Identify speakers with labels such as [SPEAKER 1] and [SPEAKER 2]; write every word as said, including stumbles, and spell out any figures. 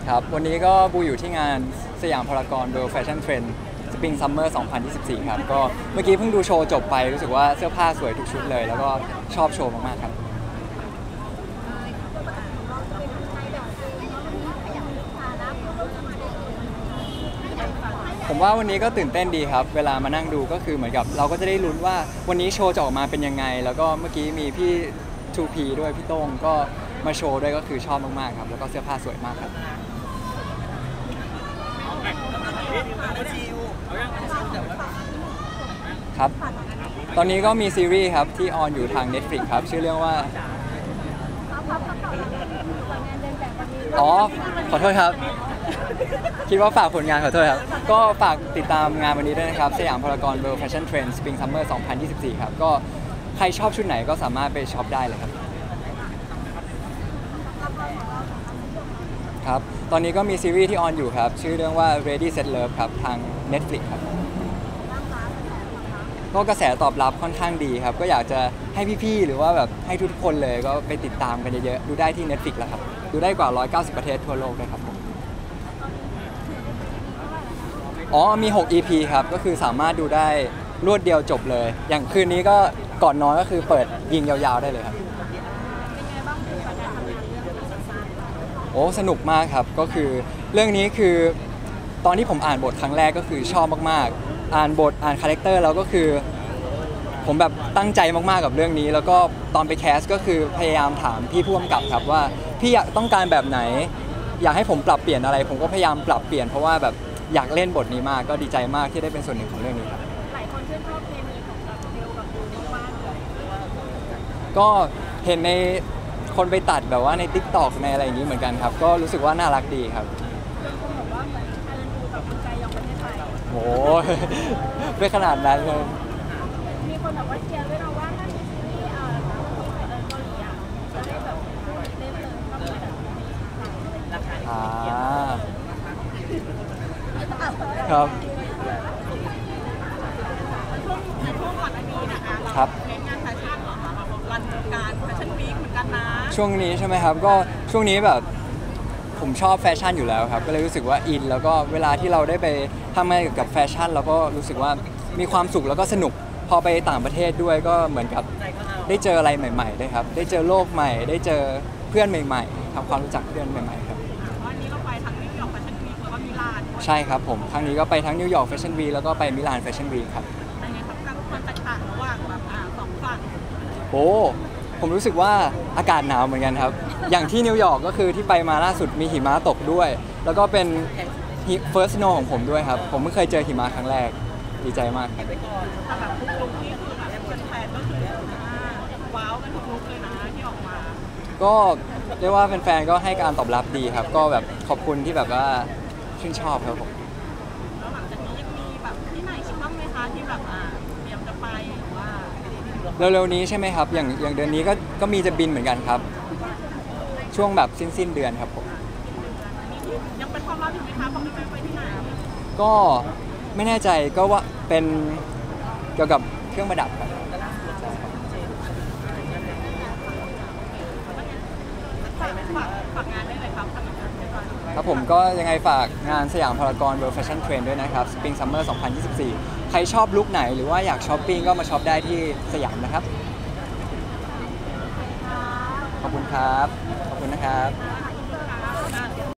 [SPEAKER 1] ครับวันนี้ก็บูอยู่ที่งานสยามพารากอน World Fashion Trend Spring Summer สองพันยี่สิบสี่ครับก็เมื่อกี้เพิ่งดูโชว์จบไปรู้สึกว่าเสื้อผ้าสวยทุกชุดเลยแล้วก็ชอบโชว์มากๆครับผมว่าวันนี้ก็ตื่นเต้นดีครับเวลามานั่งดูก็คือเหมือนกับเราก็จะได้ลุ้นว่าวันนี้โชว์จะออกมาเป็นยังไงแล้วก็เมื่อกี้มีพี่ ทู พี ด้วยพี่โต้งก็มาโชว์ด้วยก็คือชอบมากๆครับแล้วก็เสื้อผ้าสวยมากครับครับตอนนี้ก็มีซีรีส์ครับที่ออนอยู่ทาง Netflix ครับชื่อเรื่องว่าอ๋อขอโทษครับคิดว่าฝากผลงานขอโทษครับก็ฝากติดตามงานวันนี้ด้วยนะครับสยามพารากอน World Fashion Trend Spring Summer สองพันยี่สิบสี่ครับก็ใครชอบชุดไหนก็สามารถไปช็อปได้เลยครับครับตอนนี้ก็มีซีรีส์ที่ออนอยู่ครับชื่อเรื่องว่า Ready Set Love ครับทาง Netflix ครับก็กระแสตอบรับค่อนข้างดีครับก็อยากจะให้พี่ๆหรือว่าแบบให้ทุกคนเลยก็ไปติดตามกันเยอะๆดูได้ที่ Netflix แล้วครับดูได้กว่าหนึ่งร้อยเก้าสิบประเทศทั่วโลกเลยครับผมอ๋อมีหก อี พี ครับก็คือสามารถดูได้รวดเดียวจบเลยอย่างคืนนี้ก็ก่อนนอนก็คือเปิดยิงยาวๆได้เลยครับโอ้สนุกมากครับก็คือเรื่องนี้คือตอนที่ผมอ่านบทครั้งแรกก็คือชอบมากๆอ่านบทอ่านคาแรคเตอร์แล้วก็คือผมแบบตั้งใจมากๆกับเรื่องนี้แล้วก็ตอนไปแคสก็คือพยายามถามพี่ผู้กำกับครับว่าพี่อยากต้องการแบบไหนอยากให้ผมปรับเปลี่ยนอะไรผมก็พยายามปรับเปลี่ยนเพราะว่าแบบอยากเล่นบทนี้มากก็ดีใจมากที่ได้เป็นส่วนหนึ่งของเรื่องนี้ครับหลายคนชื่นชอบเคมีของแบบเบลกับบูมากๆก็เห็นในคนไปตัดแบบว่าใน ติ๊กต็อก ในอะไรอย่างนี้เหมือนกันครับก็รู้สึกว่าน่ารักดีครับคนบอกว่าเหมือนอารันดูกับคุณใจยองประเทศไทยโอ้ไม่ขนาดนั้นเลยมีคนแบบว่าเชียร์ด้วยนะว่าถ้ามีซีรีส์เอ่อเกาหลีอ่ะจะได้แบบคู่นี้เล่นเลยก็มีแบบราคาอ่าครับ
[SPEAKER 2] ช่วงในช่วงก่อนอันนี้นะคะเราเน้นงานแฟชั่นเหรอคะแบบวันการแฟชั่นวีคเหมือนกันนะ
[SPEAKER 1] ช่วงนี้ใช่ไหมครับก็ช่วงนี้แบบผมชอบแฟชั่นอยู่แล้วครับก็เลยรู้สึกว่าอินแล้วก็เวลาที่เราได้ไปทำงานเกี่ยวกับแฟชั่นเราก็รู้สึกว่ามีความสุขแล้วก็สนุกพอไปต่างประเทศด้วยก็เหมือนกับได้เจออะไรใหม่ๆด้วยครับได้เจอโลกใหม่ได้เจอเพื่อนใหม่ๆทำความรู้จักเพื่อนใหม่ๆครับ
[SPEAKER 2] วันนี้เราไปทั้งนิวยอร์กแฟชั่นวีคแล้วก็มิลาน
[SPEAKER 1] ใช่ครับผมครั้งนี้ก็ไปทั้งนิวยอร์กแฟชั่นวีคแล้วก็ไปมิลานแฟชั่นวีคครับ
[SPEAKER 2] เป็นไงครับการความแตกต่างระหว่างแบบอ่าสองฝั่ง
[SPEAKER 1] โอ้ผมรู้สึกว่าอากาศหนาวเหมือนกันครับอย่างที่นิวยอร์กก็คือที่ไปมาล่าสุดมีหิมะตกด้วยแล้วก็เป็น first snow ของผมด้วยครับผมเพิ่งเคยเจอหิมะครั้งแรกดีใจมากครับ
[SPEAKER 2] แต่แบบทุกลุคที่คือแบบแฟนๆก็คือว้าวกันทุกลุคเลยนะที่ออกมา
[SPEAKER 1] ก็เรียกว่าแฟนๆก็ให้การตอบรับดีครับก็แบบขอบคุณที่แบบว่าชื่นชอบครับผม
[SPEAKER 2] แล้วหลังจากนี้ยังมีแบบที่ไหนชิมบ้างไหมคะที่แบบอ่าเตรียมจะไปหรือว่า
[SPEAKER 1] เร็วๆนี้ใช่ไหมครับอย่างอย่างเดือนนี้ก็ก็มีจะบินเหมือนกันครับช่วงแบบสิ้นสิ้นเดือนครับผม
[SPEAKER 2] ยังเป็นความลับอยู่ไหมคะเขาไม่ไปไปที่ไหน
[SPEAKER 1] ก็ไม่แน่ใจก็ว่าเป็นเกี่ยวกับเครื่องประดับครับ
[SPEAKER 2] ฝากงานได้เลยครับ
[SPEAKER 1] ครับผมก็ยังไงฝากงานสยามพารากอน World Fashion Trend ด้วยนะครับ Spring Summer สองพันยี่สิบสี่ใครชอบลุคไหนหรือว่าอยากช้อปปิ้งก็มาช็อปได้ที่สยามนะครับขอบคุณครับขอบคุณนะครับ